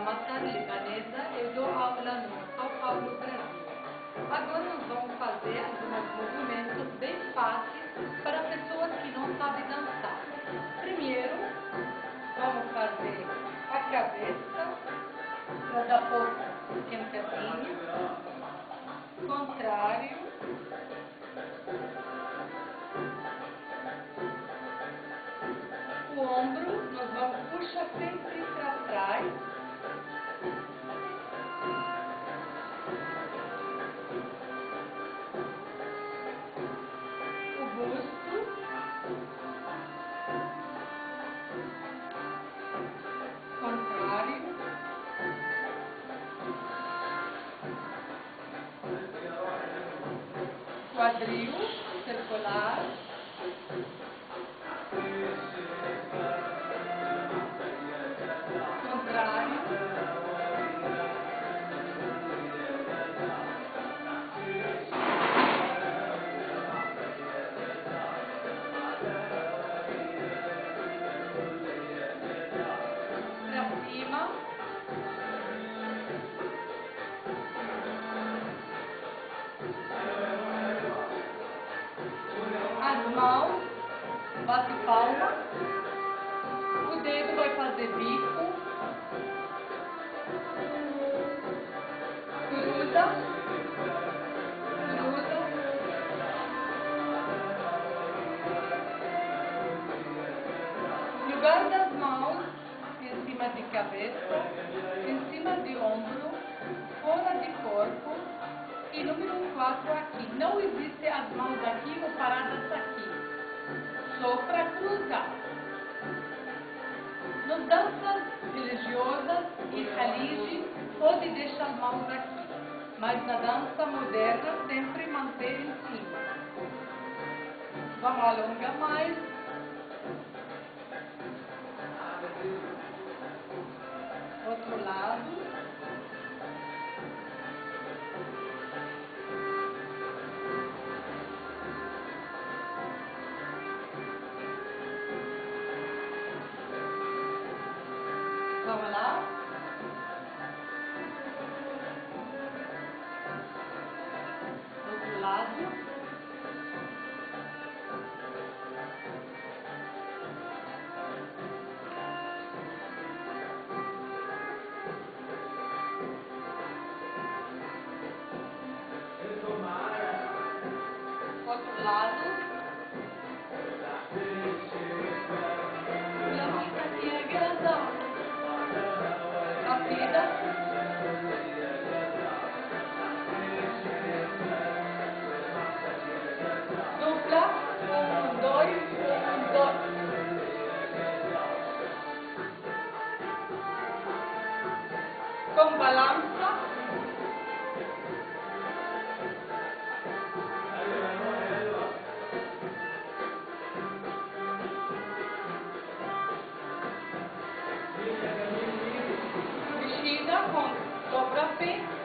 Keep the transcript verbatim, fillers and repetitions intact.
Matar Libanesa, eu dou aula no São Paulo, Brasil. Agora nós vamos fazer alguns movimentos bem fáceis para pessoas que não sabem dançar. Primeiro, vamos fazer a cabeça, para dar pouco esquentadinho, contrário, o ombro, nós vamos puxar sempre para trás, o busto, contrário, quadril, circular, contrário, para cima, as mãos, bate palma, o dedo vai fazer bico, cruza, cruza, lugar das mãos em cima de cabeça, em cima de ombro, fora de corpo, e número quatro aqui. Não existe as mãos aqui ou paradas aqui, só para cruzar. Nas danças religiosas e Khalid pode deixar as mãos aqui, mas na dança moderna sempre manter em cima. Vamos alongar mais. Outro lado. Vamos lá. Outro lado. Outro lado. La vita ti è grande. Rapida. Dupla. Um, dois, um, dois. Com balança. Mexida com dobra pé.